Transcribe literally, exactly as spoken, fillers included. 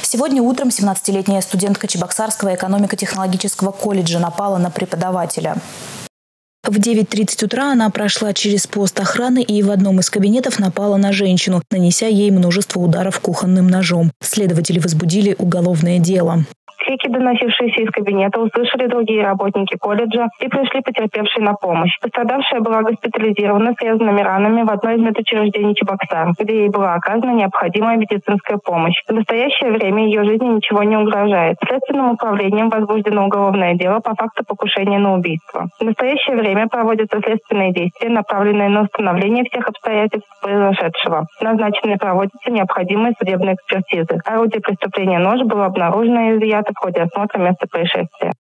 Сегодня утром семнадцатилетняя студентка Чебоксарского экономико-технологического колледжа напала на преподавателя. В девять тридцать утра она прошла через пост охраны и в одном из кабинетов напала на женщину, нанеся ей множество ударов кухонным ножом. Следователи возбудили уголовное дело. Крики, доносившиеся из кабинета, услышали другие работники колледжа и пришли потерпевшей на помощь. Пострадавшая была госпитализирована с резанными ранами в одно из медучреждений Чебоксар, где ей была оказана необходимая медицинская помощь. В настоящее время ее жизни ничего не угрожает. Следственным управлением возбуждено уголовное дело по факту покушения на убийство. В настоящее время проводятся следственные действия, направленные на установление всех обстоятельств произошедшего. Назначены и проводятся необходимые судебные экспертизы. Орудие преступления нож было обнаружено и изъято в ходе осмотра места происшествия.